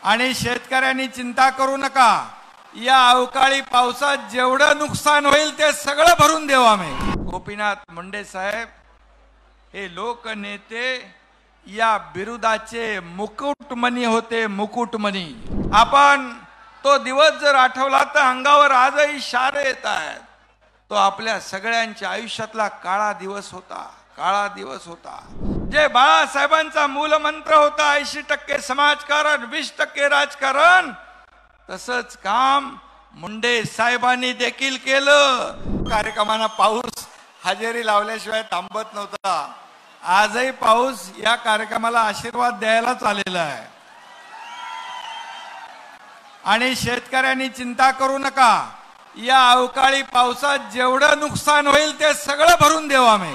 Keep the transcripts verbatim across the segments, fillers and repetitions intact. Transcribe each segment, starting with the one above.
आणि शेतकऱ्यांनी चिंता करू नका, या अवकाळी पावसात जेवढं नुकसान होईल ते सगळं भरून देऊ आम्ही। गोपीनाथ मुंडे साहेब हे लोकनेते या बिरुदाचे मुकुटमणी होते, मुकुटमणी। आपण तो दिवस जर आठवला तर अंगावर आजही शारे येत आहेत। तो आपल्या सगळ्यांच्या आयुष्यातला काळा दिवस होता, काळा दिवस होता। जे बाळासाहेबांचा मूलमंत्र होता ऐंशी टक्के समाजकारण वीस टक्के राजकारण, तसंच काम मुंडे साहेबांनी देखील केलं। कार्यक्रमांना पाऊस हजेरी लावल्याशिवाय थांबत नव्हता। आजही पाऊस या कार्यक्रमाला आशीर्वाद द्यायलाच आलेला आहे। आणि शेतकऱ्यांनी चिंता करू नका, या अवकाळी पावसात जेवढं नुकसान होईल ते सगळं भरून देऊ आम्ही।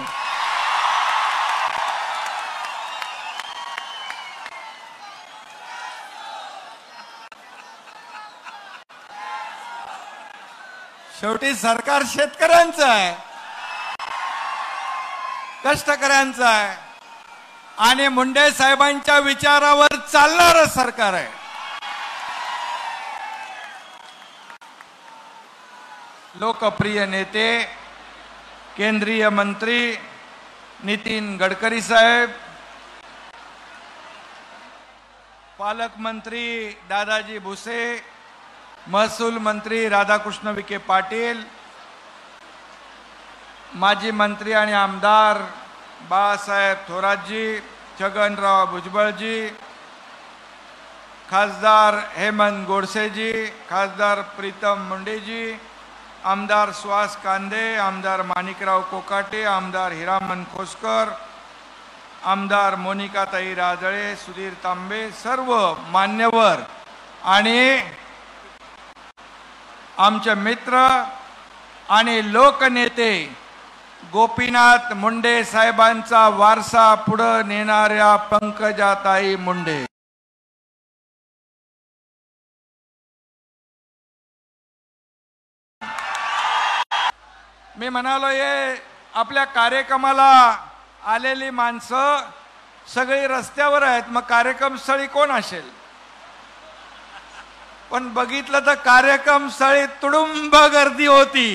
शेवटी सरकार शेतकऱ्यांचं आहे, कष्टकऱ्यांचं आहे आणि मुंडे साहेबांच्या विचारावर चालणारं सरकार आहे। लोकप्रिय नेते केंद्रीय मंत्री नितीन गडकरी साहेब, पालकमंत्री दादाजी भुसे, महसूल मंत्री राधाकृष्ण विखे पाटील, माजी मंत्री आणि आमदार बाळासाहेब थोरातजी, छगनराव भुजबळजी, खासदार हेमंत गोडसेजी, खासदार प्रीतम मुंडेजी, आमदार सुहास कांदे, आमदार माणिकराव कोकाटे, आमदार हिरामन खोसकर, आमदार मोनिकाताई राजळे, सुधीर तांबे, सर्व मान्यवर आणि आमचे मित्र आणि लोकनेते गोपीनाथ मुंडे साहेबांचा वारसा पुढे नेणाऱ्या पंकजाताई मुंडे, मी म्हणालो ये आपल्या कार्यक्रमाला आलेली माणसं सगळी रस्त्यावर आहेत, मग कार्यक्रम स्थळी कोण असेल? पण बघितलं तर कार्यक्रम स्थळी तुडुंब गर्दी होती,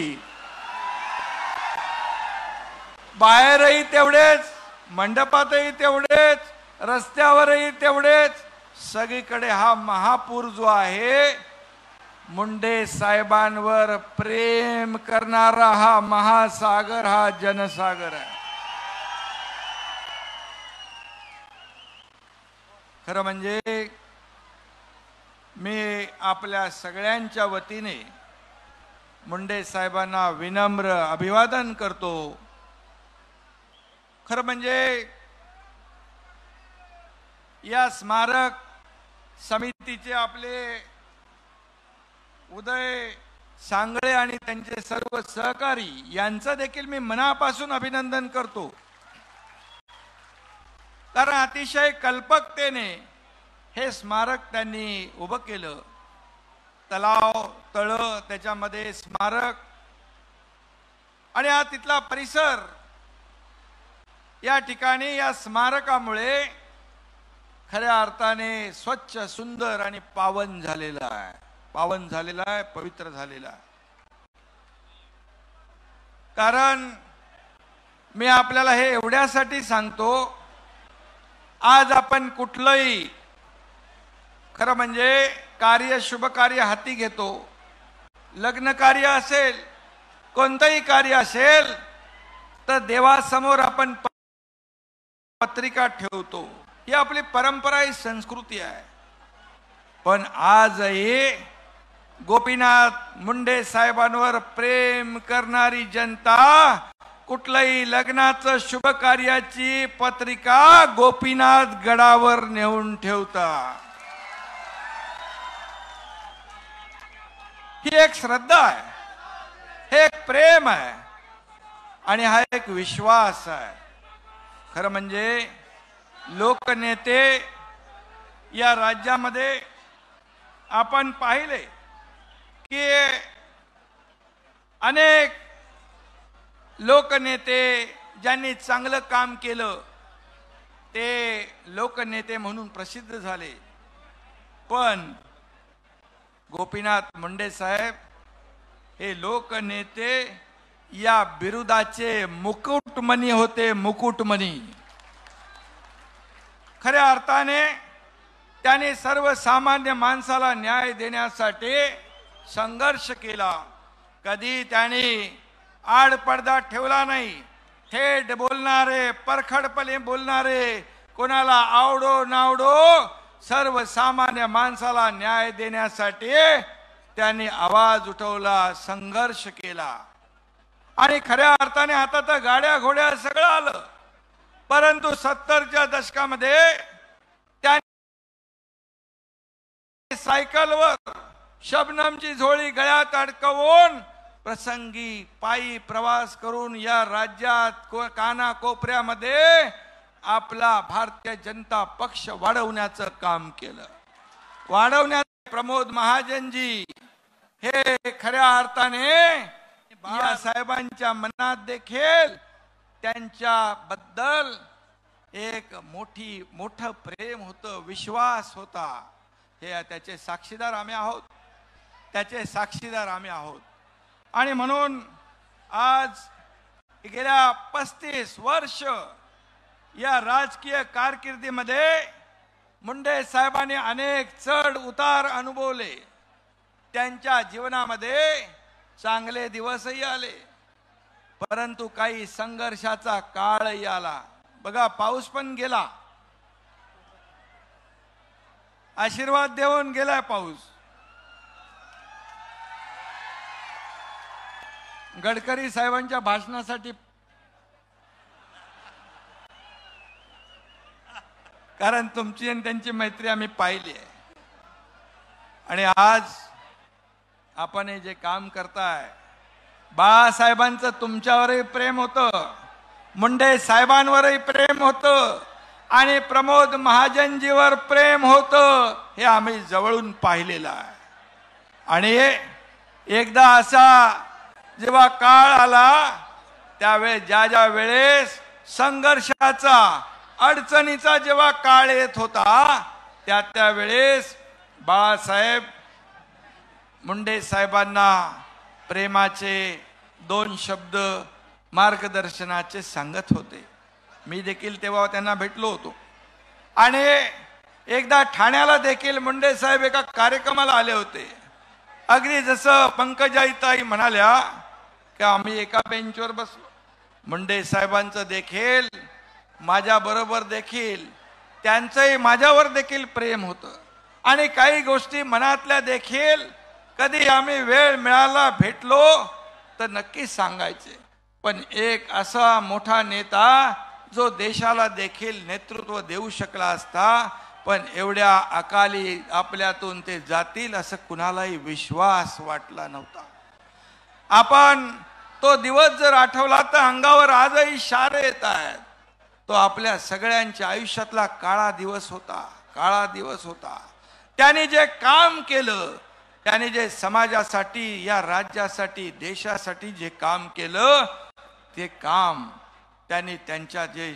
बाहेरही तेवढेच, मंडपातही तेवढेच, रस्त्यावरही तेवढेच, सगळीकडे हा महापूर जो आहे मुंडे साहेबांवर प्रेम करणारा हा महासागर, हा जनसागर आहे। खरं म्हणजे मी आपल्या सगळ्यांच्या वतीने मुंडे साहेबांना विनम्र अभिवादन करतो। खरं म्हणजे या स्मारक समितीचे आपले उदय सांगळे आणि त्यांचे सर्व सहकारी यांचं देखील मी मनापासून अभिनंदन करतो, कारण अतिशय कल्पकतेने हे स्मारक त्यांनी उभं केलं। तलाव तळ त्याच्यामध्ये स्मारक आणि हा तिथला परिसर, या ठिकाणी या स्मारकामुळे खऱ्या अर्थाने स्वच्छ सुंदर आणि पावन झालेला आहे, पावन झालेला आहे, पवित्र झालेला आहे। कारण मी आपल्याला हे एवढ्यासाठी सांगतो, आज आपण कुठलंही खरं म्हणजे कार्य शुभ कार्य हाती घेतो, लग्न कार्य असेल कोणतंही कार्य असेल तर देवासमोर आपण पत्रिका ठेवतो, ही आपली परंपरा, ही संस्कृती आहे। पण आजही गोपीनाथ मुंडे साहेबांवर प्रेम करणारी जनता कुठल्याही लग्नाचं शुभ कार्याची पत्रिका गोपीनाथ गडावर नेऊन ठेवतात। ही एक श्रद्धा आहे, हे एक प्रेम आहे आणि हा एक विश्वास आहे। खरं म्हणजे लोकनेते या राज्यामध्ये आपण पाहिले की अनेक लोकनेते ज्यांनी चांगलं काम केलं ते लोकनेते म्हणून प्रसिद्ध झाले। पण गोपीनाथ मुंडे साहेब हे लोकनेते या बिरुदाचे मुकुटमणी होते, मुकुटमणी. खऱ्या अर्थाने त्यांनी सर्वसामान्य माणसाला न्याय देण्यासाठी संघर्ष केला. कधी त्यांनी आडपडदा ठेवला नाही. थेट बोलणारे, परखडपणे बोलणारे, कोणाला आवडो नावडो सर्वसामान्य माणसाला न्याय देण्यासाठी त्यांनी आवाज उठवला, संघर्ष केला. आणि खऱ्या अर्थाने आता तर गाड्या घोड्या सगळं आलं, परंतु सत्तरच्या दशकामध्ये त्यांनी सायकलवर शबनमची झोळी गळ्यात अडकवून प्रसंगी पायी प्रवास करून या राज्यात काना कोपऱ्यामध्ये आपला भारतीय जनता पक्ष वाढवण्याचं काम केलं. वाढवण्यात प्रमोद महाजनजी हे खऱ्या अर्थाने या साहेबांच्या मनात देखील त्यांच्या बद्दल एक मोठी मोठं प्रेम होतं, विश्वास होता. हे त्याचे साक्षीदार आम्ही आहोत, त्याचे साक्षीदार आम्ही आहोत. आणि म्हणून आज गेल्या पस्तीस वर्ष या राजकीय कारकिर्दीमध्ये मुंडे साहेबांनी अनेक चढ उतार अनुभवले. त्यांच्या जीवनामध्ये चांगले दिवसही आले, परंतु काही संघर्षाचा काळही आला. बघा, पाऊस पण गेला, आशीर्वाद देऊन गेलाय पाऊस. गडकरी साहेबांच्या भाषणासाठी, कारण तुमची आणि त्यांची मैत्री आम्ही पाहिली आहे. आणि आज आपण हे जे काम करताय, बाळासाहेबांचं तुमच्यावरही प्रेम होतं, मुंडे साहेबांवरही प्रेम होतं, आणि प्रमोद महाजनजीवर प्रेम होतं, हे आम्ही जवळून पाहिलेलं आहे. आणि एकदा असा जेव्हा काळ आला, त्यावेळेस ज्या ज्या वेळेस संघर्षाचा, अडचणीचा जेव्हा काळ येत होता, त्या त्यावेळेस बाळासाहेब मुंडे साहेबांना प्रेमाचे दोन शब्द मार्गदर्शनाचे सांगत होते. मी देखील तेव्हा त्यांना भेटलो होतो. आणि एकदा ठाण्याला देखील मुंडे साहेब एका कार्यक्रमाला आले होते. अगदी जसं पंकजाईताई म्हणाल्या की आम्ही एका बेंचवर बसलो. मुंडे साहेबांचं देखील माझ्या बरोबर देखील त्यांचंही माझ्यावर देखील प्रेम होतं. आणि काही गोष्टी मनातल्या देखील कधी आम्ही वेळ मिळाला भेटलो तर नक्की सांगायचे. पण एक असा मोठा नेता जो देशाला देखील नेतृत्व देऊ शकला असता, पण एवढ्या अकाली आपल्यातून ते जातील असं कुणालाही विश्वास वाटला नव्हता. आपण तो दिवस जर आठवला तर अंगावर आजही शारे येत आहेत. तो आपल्या सगळ्यांच्या आयुष्यातला काळा दिवस होता, काळा दिवस होता. त्याने जे काम केलं, त्याने जे समाजासाठी, या राज्यासाठी, देशासाठी जे काम केलं, ते काम त्यांनी त्यांच्या जे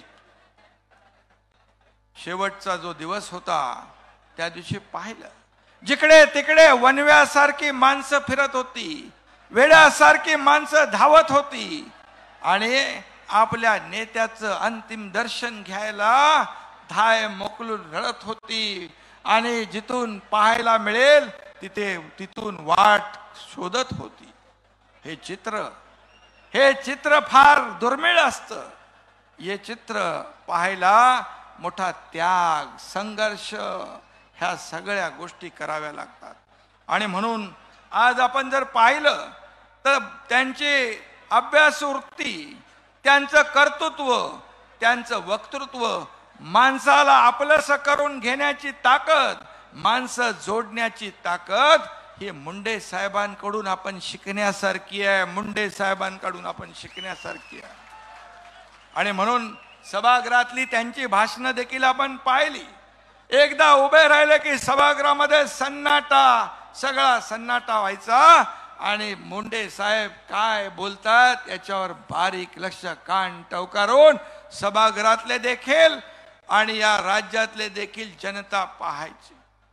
शेवटचा जो दिवस होता त्या दिवशी पाहिलं. जिकडे तिकडे वनव्यासारखी माणसं फिरत होती, वेड्यासारखी माणसं धावत होती, आणि आपल्या नेत्याचं अंतिम दर्शन घ्यायला धाय मोकलून रडत होती. आणि जिथून पाहायला मिळेल तिथे तिथून वाट शोधत होती. हे चित्र हे चित्र फार दुर्मिळ असतं. हे चित्र पाहायला मोठा त्याग, संघर्ष, ह्या सगळ्या गोष्टी कराव्या लागतात. आणि म्हणून आज आपण जर पाहिलं तर त्यांची अभ्यासवृत्ती, त्यांचं कर्तृत्व, त्यांचं वक्तृत्व, माणसाला आपलंसं करून घेण्याची ताकद, माणसं जोडण्याची ताकद, ही मुंडे साहेबांकडून आपण शिकण्यासारखी आहे. मुंडे साहेबांकडून आपण शिकण्यासारखी आहे. आणि म्हणून सभागृहातली त्यांची भाषणं देखील आपण पाहिली. एकदा उभे राहिले की सभागृहामध्ये सन्नाटा, सगळा सन्नाटा व्हायचा. आणि मुंडे साहेब काय बोलतात याच्यावर बारीक लक्ष, कान टवकारून सभागृहातले देखील आणि या राज्यातले देखील जनता पाहायची.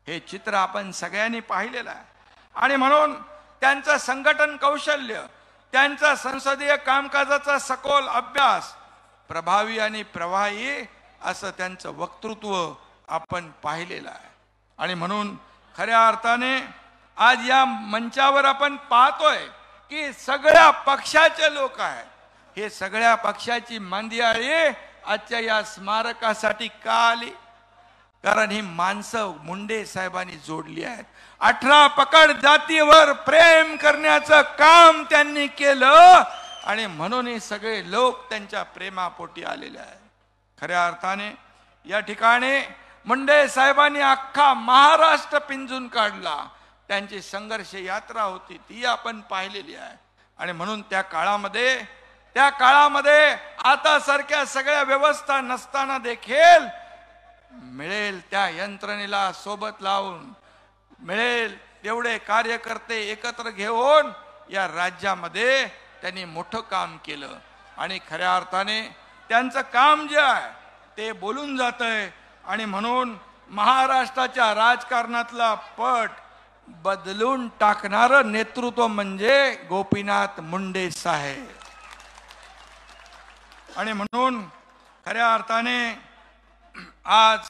हे चित्र आपण सगळ्यांनी पाहिलेलं आहे. आणि म्हणून त्यांचं संघटन कौशल्य, त्यांचा संसदीय कामकाजाचा सखोल अभ्यास, प्रभावी आणि प्रवाही असं त्यांचं वक्तृत्व आपण पाहिलेलं आहे. आणि म्हणून खऱ्या अर्थाने आज या मंचावर आपण पाहतोय की सगळ्या पक्षाचे लोक आहेत. हे सगळ्या पक्षाची मंदियाळी आजच्या या स्मारकासाठी का आली? कारण ही माणसं मुंडे साहेबांनी जोडली आहेत. अठरा पकड जातीवर प्रेम करण्याचं काम त्यांनी केलं आणि म्हणून हे सगळे लोक त्यांच्या प्रेमापोटी आलेले आहेत. खऱ्या अर्थाने या ठिकाणी मुंडे साहेबांनी अख्खा महाराष्ट्र पिंजून काढला. त्यांची संघर्ष यात्रा होती ती आपण पाहिलेली आहे. आणि म्हणून त्या काळामध्ये त्या काळामध्ये आता सारख्या सगळ्या व्यवस्था नसताना देखील मिळेल त्या यंत्रणेला सोबत लावून, मिळेल तेवढे कार्यकर्ते एकत्र घेऊन या राज्यामध्ये त्यांनी मोठं काम केलं. आणि खऱ्या अर्थाने त्यांचं काम जे आहे ते बोलून जातंय. आणि म्हणून महाराष्ट्राच्या राजकारणातला पट बदलून टाकणारं नेतृत्व म्हणजे गोपीनाथ मुंडे साहेब. आणि म्हणून खऱ्या अर्थाने आज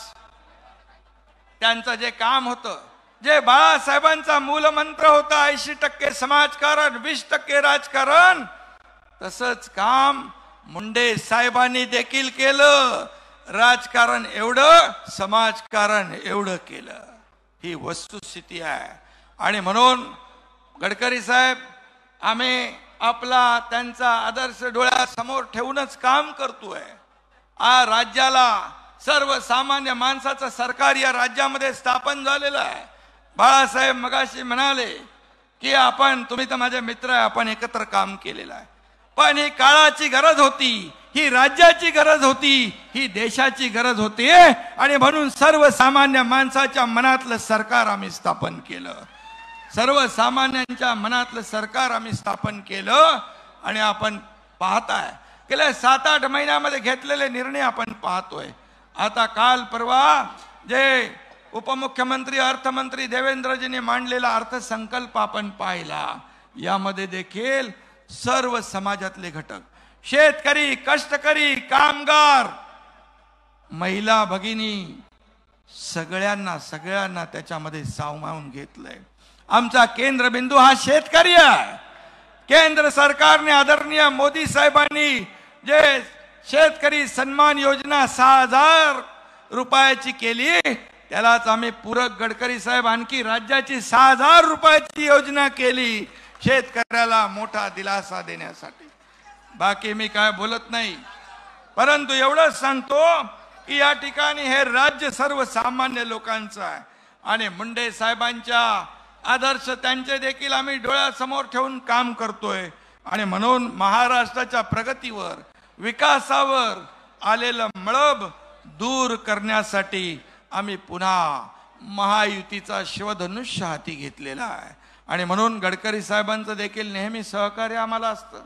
त्यांचं जे काम होतं, जे बाळासाहेबांचा मूलमंत्र होता ऐंशी टक्के समाजकारण वीस टक्के राजकारण, तसंच काम मुंडे साहेबांनी देखील केलं. राजकारण एवढं, समाजकारण एवढं केलं. ही वस्तुस्थिती आहे. आणि म्हणून गडकरी साहेब, आम्ही आपला त्यांचा आदर्श डोळ्यासमोर ठेवूनच काम करतोय. आ राज्याला सर्वसामान्य माणसाचं सरकार या राज्यामध्ये स्थापन झालेलं आहे. बाळासाहेब मगाशी म्हणाले की आपण, तुम्ही तर माझे मित्र आहे, आपण एकत्र काम केलेलं आहे. पण ही काळाची गरज होती, ही राज्याची गरज होती, ही देशाची गरज होती. आणि म्हणून सर्वसामान्य माणसाच्या मनातलं सरकार आम्ही स्थापन केलं. सर्वसामान्यांच्या मनातलं सरकार आम्ही स्थापन केलं. आणि आपण पाहताय गेल्या सात आठ महिन्यामध्ये घेतलेले निर्णय आपण पाहतोय. आता काल परवा जे उपमुख्यमंत्री अर्थमंत्री देवेंद्रजींनी मांडलेला अर्थसंकल्प आपण पाहिला. यामध्ये देखील सर्व समाजातले घटक, शेतकरी, कष्टकरी, कामगार, महिला भगिनी, सगळ्यांना सगळ्यांना त्याच्यामध्ये सामावून घेतलंय. आमचा केंद्रबिंदू हा शेतकरी आहे. केंद्र सरकारने आदरणीय मोदी साहेबांनी जे शेतकरी सन्मान योजना सहा हजार रुपयाची केली, त्यालाच आम्ही पूरक गडकरी साहेब आणखी राज्याची सहा हजार रुपयाची योजना केली शेतकऱ्याला मोठा दिलासा देण्यासाठी. बाकी मी काय बोलत नाही, परंतु एवढंच सांगतो की या ठिकाणी हे राज्य सर्वसामान्य लोकांचं आहे. आणि मुंडे साहेबांच्या आदर्श त्यांचे देखील आम्ही डोळ्यासमोर ठेवून काम करतोय. आणि म्हणून महाराष्ट्राच्या प्रगतीवर, विकासावर आलेलं मळब दूर करण्यासाठी आम्ही पुन्हा महायुतीचा शिवधनुष्य हाती घेतलेला आहे. आणि म्हणून गडकरी साहेबांचं देखील नेहमी सहकार्य आम्हाला असतं.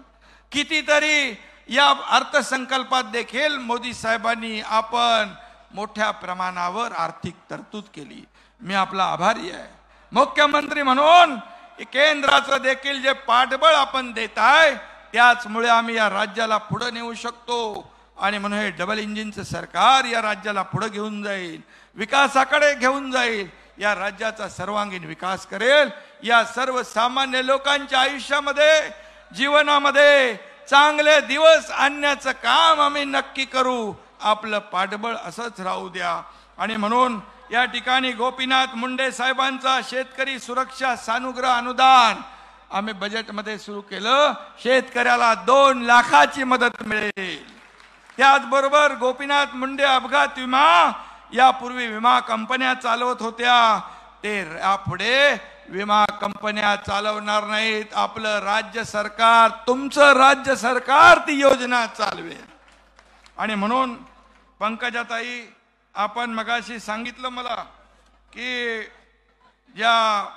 कितीतरी या अर्थसंकल्पात देखील मोदी साहेबांनी आपण मोठ्या प्रमाणावर आर्थिक तरतूद केली. मी आपला आभारी आहे. मुख्यमंत्री म्हणून केंद्राचं देखील जे पाठबळ आपण देताय, त्याचमुळे आम्ही या राज्याला पुढे नेऊ शकतो. आणि म्हणून हे डबल इंजिनचं सरकार या राज्याला पुढे घेऊन जाईल, विकासाकडे घेऊन जाईल, या राज्याचा सर्वांगीण विकास करेल. या सर्वसामान्य लोकांच्या आयुष्यामध्ये, जीवनामध्ये चांगले दिवस आणण्याचं काम आम्ही नक्की करू. आपलं पाठबळ असंच राहू द्या. आणि म्हणून या ठिकाणी गोपीनाथ मुंडे साहेबांचा शेतकरी सुरक्षा सानुग्रह अनुदान आम्ही बजेटमध्ये सुरू केलं. शेतकऱ्याला दोन लाखाची मदत मिळेल. त्याचबरोबर गोपीनाथ मुंडे अपघात विमा, यापूर्वी विमा कंपन्या चालवत होत्या, ते यापुढे विमा कंपन्या चालवणार नाहीत. आपलं राज्य सरकार, तुमचं राज्य सरकार ती योजना चालवेल. आणि म्हणून पंकजाताई, आपण मगाशी सांगितलं मला की ज्या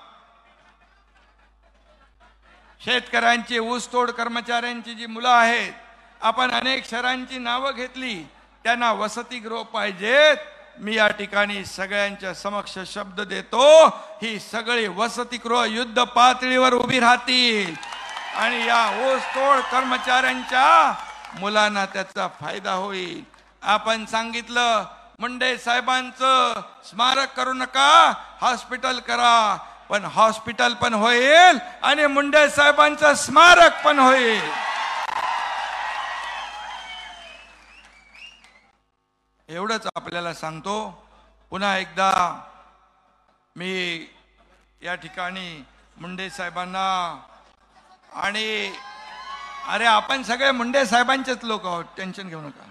शेतकऱ्यांची, ऊसतोड कर्मचाऱ्यांची जी मुलं आहेत, आपण अनेक शहरांची नावं घेतली, त्यांना वसतिगृह पाहिजेत. मी या ठिकाणी सगळ्यांच्या समक्ष शब्द देतो, ही सगळी वसतिगृह युद्ध पातळीवर उभी राहतील आणि या ऊसतोड कर्मचाऱ्यांच्या मुलांना त्याचा फायदा होईल. आपण सांगितलं मुंडे साहेबांचं स्मारक करू नका, हॉस्पिटल करा, पण हॉस्पिटल पण होईल आणि मुंडे साहेबांचं स्मारक पण होईल. एवढंच आपल्याला सांगतो. पुन्हा एकदा मी या ठिकाणी मुंडे साहेबांना आणि अरे आपण सगळे मुंडे साहेबांचेच लोक आहोत, टेन्शन घेऊ नका.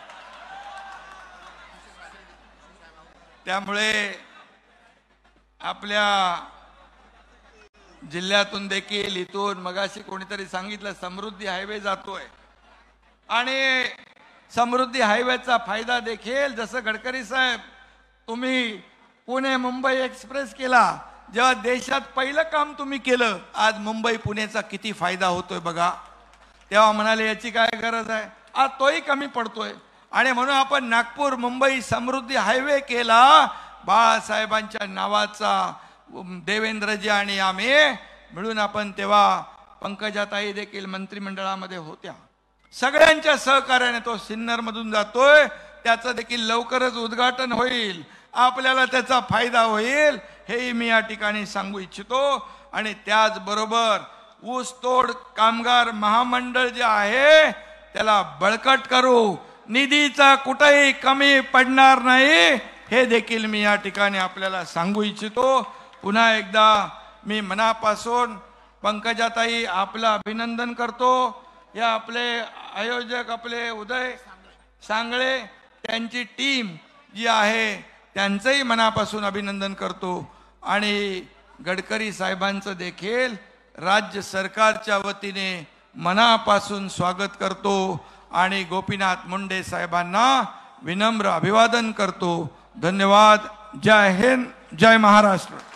त्यामुळे आपल्या जिल्ह्यातून देखील इथून मगाशी कोणीतरी सांगितलं समृद्धी हायवे जातोय आणि समृद्धी हायवेचा फायदा देखील जसं गडकरी साहेब तुम्ही पुणे मुंबई एक्सप्रेस केला, जेव्हा देशात पहिलं काम तुम्ही केलं, आज मुंबई पुणेचा किती फायदा होतोय बघा. तेव्हा म्हणाले याची काय गरज आहे, आज तोही कमी पडतोय आणि म्हणून आपण नागपूर मुंबई समृद्धी हायवे केला. बाळासाहेबांच्या नावाचा देवेंद्रजी आणि आम्ही मिळून आपण तेव्हा पंकजाताई देखील मंत्रिमंडळामध्ये होत्या. सगळ्यांच्या सहकार्याने तो सिन्नर मधून जातोय, त्याचं देखील लवकरच उद्घाटन होईल, आपल्याला त्याचा फायदा होईल हेही मी या ठिकाणी सांगू इच्छितो. आणि त्याचबरोबर ऊसतोड कामगार महामंडळ जे आहे त्याला बळकट करू, निधीचा कुठेही कमी पडणार नाही हे देखील मी या ठिकाणी आपल्याला सांगू इच्छितो. पुन्हा एकदा मी मनापासून पंकजाताई आपलं अभिनंदन करतो. या आपले आयोजक आपले उदय सांगळे त्यांची टीम जी आहे त्यांचंही मनापासून अभिनंदन करतो आणि गडकरी साहेबांचं देखील राज्य सरकारच्या वतीने मनापासून स्वागत करतो आणि गोपीनाथ मुंडे साहेबांना विनम्र अभिवादन करतो. धन्यवाद. जय हिंद, जय महाराष्ट्र.